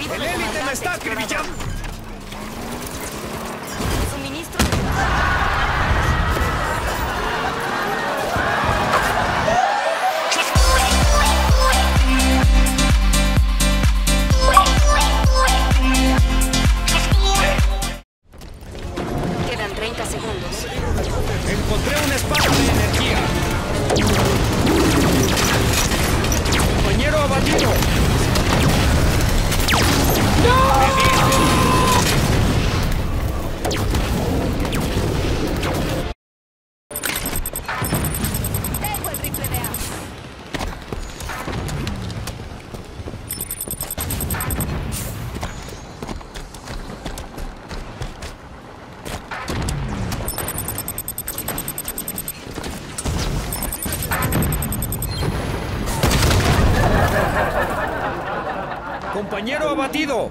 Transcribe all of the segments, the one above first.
Recibido ¡El de élite me comandante está acribillando! Suministro. Quedan 30 segundos. Encontré una espada de energía. Compañero abatido. Tengo el rifle de armas. Compañero abatido.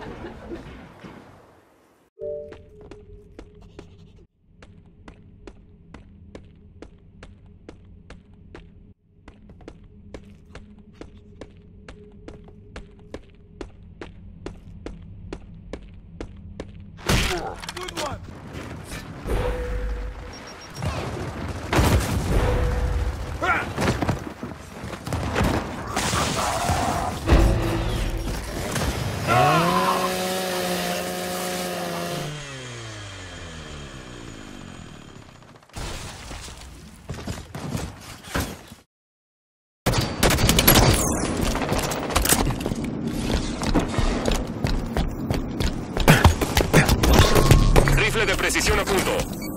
Rifle de precisión a punto.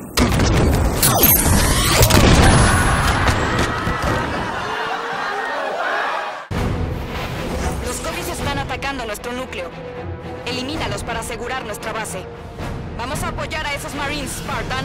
Los Covis están atacando nuestro núcleo. Elimínalos para asegurar nuestra base. Vamos a apoyar a esos Marines, Spartan.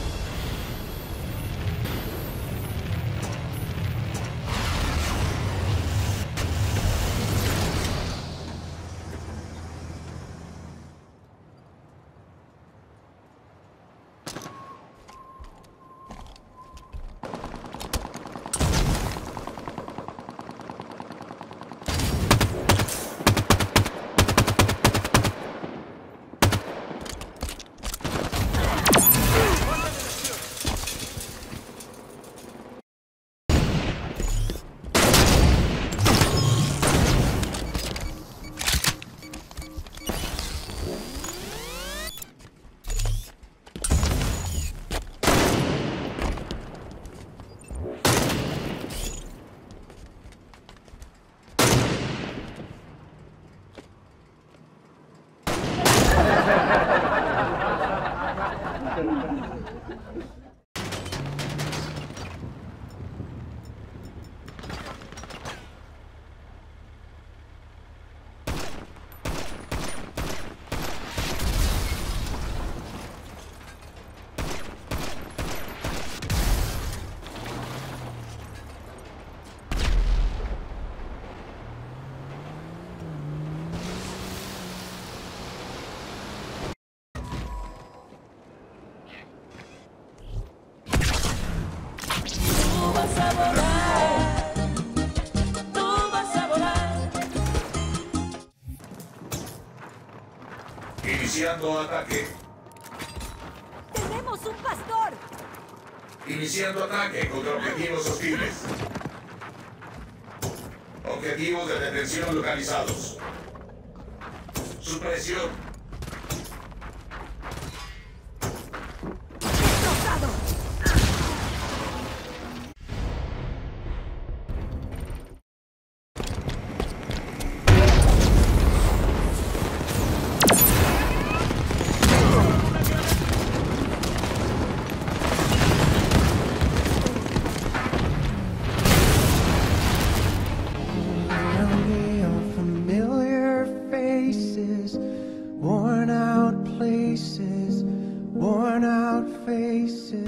Iniciando ataque. ¡Tenemos un pastor! Iniciando ataque contra objetivos hostiles. Objetivos de detención localizados. Supresión. ¡Destrozado! Familiar faces, worn out places, worn out faces.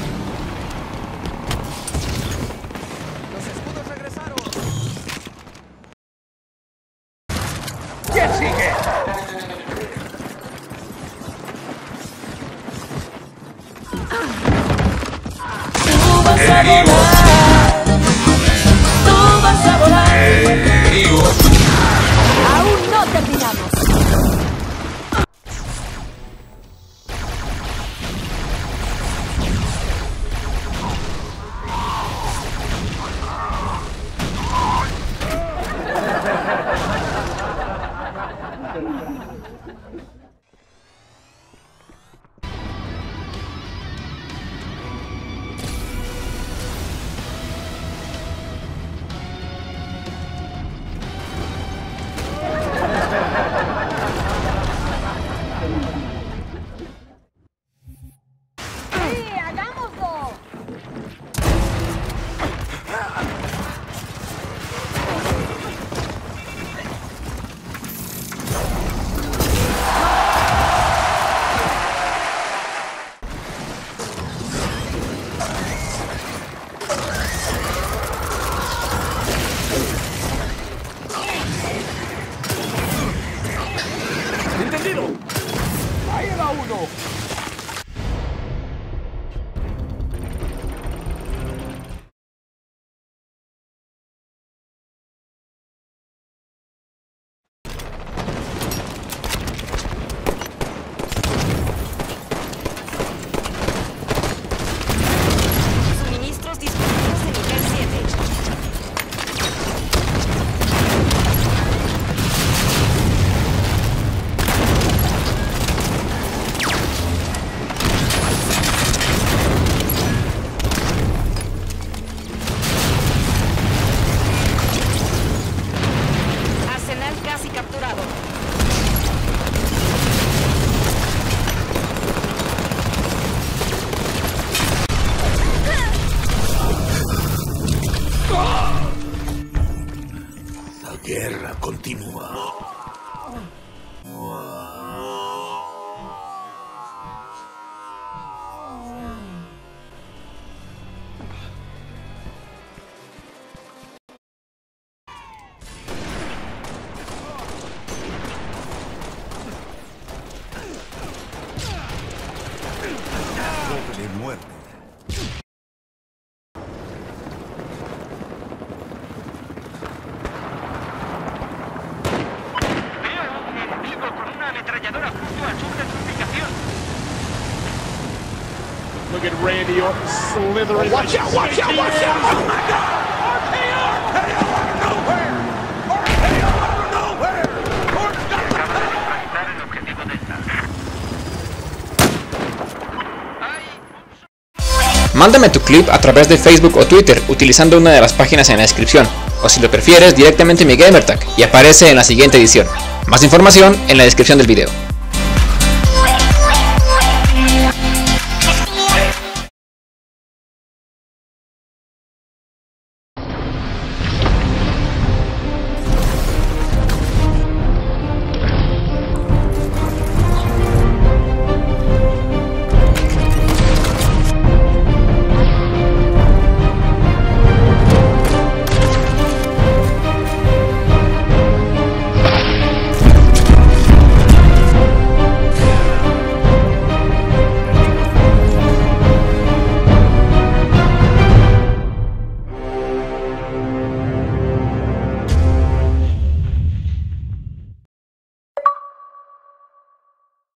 Los escudos regresaron. ¿Quién sigue? ¡Aún no terminamos! ¡Entendido! ¡Ahí va uno! Suministros disponibles de nivel 7. Arsenal casi capturado. La guerra continúa. De muerte. Veo a un enemigo con una ametralladora justo al sur de su ubicación. Look at Randy Orton slithering. Watch out, watch out, watch out! Oh my God! RKO! RKO out of nowhere! RKO out of nowhere! Acaba de localizar el objetivo Delta. Mándame tu clip a través de Facebook o Twitter utilizando una de las páginas en la descripción, o si lo prefieres directamente en mi Gamertag y aparece en la siguiente edición. Más información en la descripción del video.